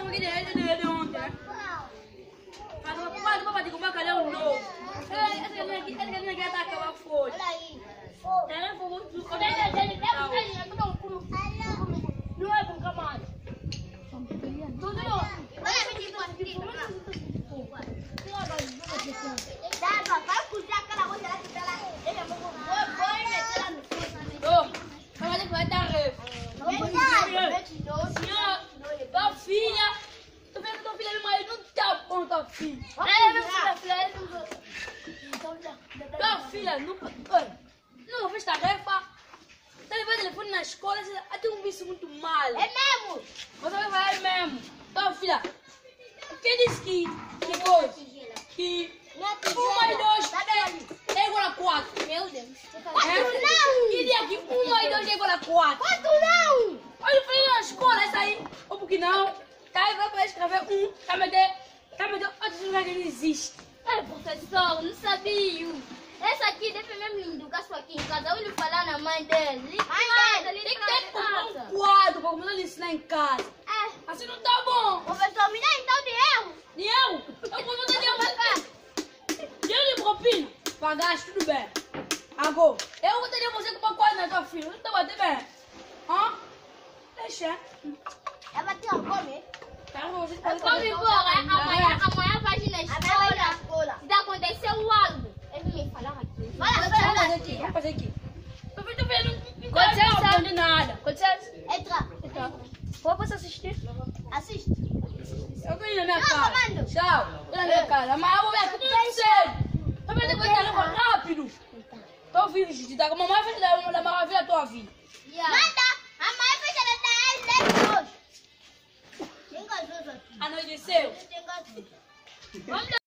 como que é de ontem, né? Mas o papai de comprar calhão novo. Essa galinha aqui tá acabando a folha. Olha aí. Ela foi muito... Não é bom, camada. Tudo não. Vai puxar aquela outra lá que tá lá. Ele é bom. Vou meter lá no fundo. Mas vai dar ref. Senhor, tua filha. Tu vê que tua filha, meu marido não tá bom, tua filha. Tua filha nunca. Não fez tarefa. Tá levando telefone na escola. Tem um vício muito mal. É mesmo? Você vai falar mesmo. Tua filha. Quem disse que coisa? Que 1 e 2 é igual a 4. Meu Deus. 4 não! Que dia que 1 e 2 é igual a 4? 4 não! Olha, eu falei na escola, essa aí. Ou porque não? Tá aí, vai escrever 1. Tá me dando outros lugares que não existe. É, professor, não sabia. Essa aqui deve mesmo educar sua aqui em casa. Eu lhe falar na mãe dele. Tem que ter um quadro pra começar a lhe ensinar em casa. É. Assim não tá bom. Professor, me dá então dinheiro. Eu vou dar dinheiro pra cá. Dinheiro de propina. Pagaste, tudo bem. Agora, eu vou ter você com uma coisa na tua filha. Não tá batendo bem. Hã? Deixa. Ela tem uma fome. Vamos embora. Amanhã vai na escola. Se aconteceu algo, ele me falar aqui. Vamos fazer aqui. Eu tô vendo. Não aprende nada. Entra. Posso assistir? Assiste. Eu vou ir na minha Não, casa. comando. Tchau. Vou na minha casa. Amanhã eu vou ver aqui tudo cedo. Eu vou ter que tarefa rápido. Tô vivo, Gigi. Tá com a mamãe fez da maravilha da tua vida. Nada. Amanhã vai ser 10 hoje. Anoiteceu? Vamos